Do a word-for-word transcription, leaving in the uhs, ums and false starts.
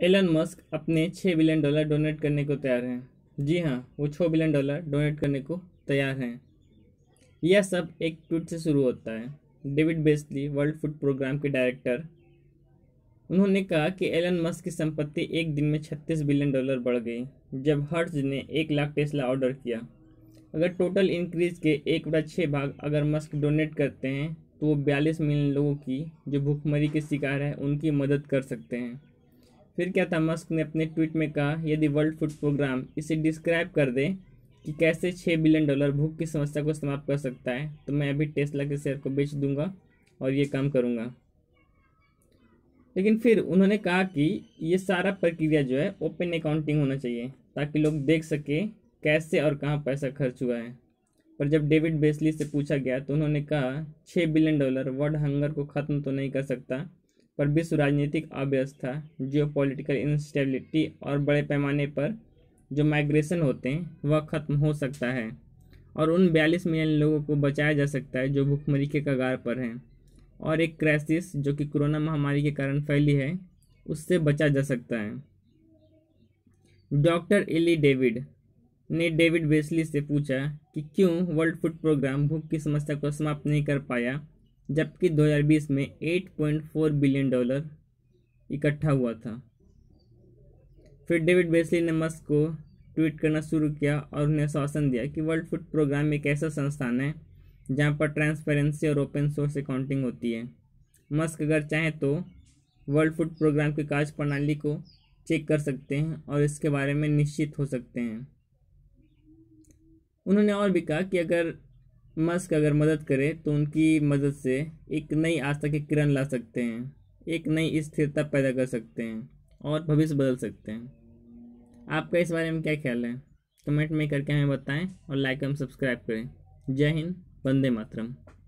Elon Musk अपने छः billion dollar donate करने को तैयार हैं। जी हाँ, वो छः बिलियन डॉलर डोनेट करने को तैयार हैं। यह सब एक ट्वीट से शुरू होता है। David Beasley, world food programme के डायरेक्टर, उन्होंने कहा कि एलन मस्क की संपत्ति एक दिन में छत्तीस बिलियन डॉलर बढ़ गई जब हर्ट्ज ने एक लाख टेस्ला ऑर्डर किया। अगर टोटल इंक्रीज के एक बटा छः भाग अगर मस्क डोनेट करते हैं तो वो बयालीस मिलियन लोगों की जो भूखमरी के शिकार है उनकी मदद कर सकते हैं। फिर क्या था, मस्क ने अपने ट्वीट में कहा, यदि वर्ल्ड फूड प्रोग्राम इसे डिस्क्राइब कर दे कि कैसे छः बिलियन डॉलर भूख की समस्या को समाप्त कर सकता है तो मैं अभी टेस्ला के शेयर को बेच दूंगा और ये काम करूंगा। लेकिन फिर उन्होंने कहा कि ये सारा प्रक्रिया जो है ओपन अकाउंटिंग होना चाहिए ताकि लोग देख सके कैसे और कहाँ पैसा खर्च हुआ है। पर जब डेविड बेस्ली से पूछा गया तो उन्होंने कहा, छः बिलियन डॉलर वर्ल्ड हंगर को ख़त्म तो नहीं कर सकता, पर विश्व राजनीतिक अव्यवस्था, जियोपॉलिटिकल इंस्टेबिलिटी और बड़े पैमाने पर जो माइग्रेशन होते हैं वह ख़त्म हो सकता है और उन बयालीस मिलियन लोगों को बचाया जा सकता है जो भूखमरी के कगार पर हैं, और एक क्राइसिस जो कि कोरोना महामारी के कारण फैली है उससे बचा जा सकता है। डॉक्टर एली डेविड ने डेविड बेस्ली से पूछा कि क्यों वर्ल्ड फूड प्रोग्राम भूख की समस्या को समाप्त नहीं कर पाया जबकि दो हज़ार बीस में आठ पॉइंट चार बिलियन डॉलर इकट्ठा हुआ था। फिर डेविड बेस्ली ने मस्क को ट्वीट करना शुरू किया और उन्हें आश्वासन दिया कि वर्ल्ड फूड प्रोग्राम एक ऐसा संस्थान है जहां पर ट्रांसपेरेंसी और ओपन सोर्स अकाउंटिंग होती है। मस्क अगर चाहें तो वर्ल्ड फूड प्रोग्राम की कार्य प्रणाली को चेक कर सकते हैं और इसके बारे में निश्चित हो सकते हैं। उन्होंने और भी कहा कि अगर मस्क अगर मदद करे तो उनकी मदद से एक नई आस्था की किरण ला सकते हैं, एक नई स्थिरता पैदा कर सकते हैं और भविष्य बदल सकते हैं। आपका इस बारे में क्या ख्याल है? कमेंट में करके हमें बताएं और लाइक एवं सब्सक्राइब करें। जय हिंद, वंदे मातरम।